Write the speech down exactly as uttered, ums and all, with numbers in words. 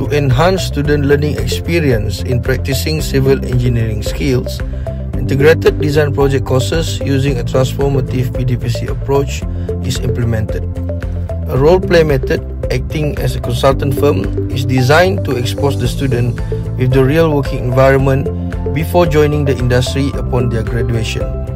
To enhance student learning experience in practicing civil engineering skills, integrated design project courses using a transformative P D P C approach is implemented. A role-play method, acting as a consultant firm, is designed to expose the student with the real working environment before joining the industry upon their graduation.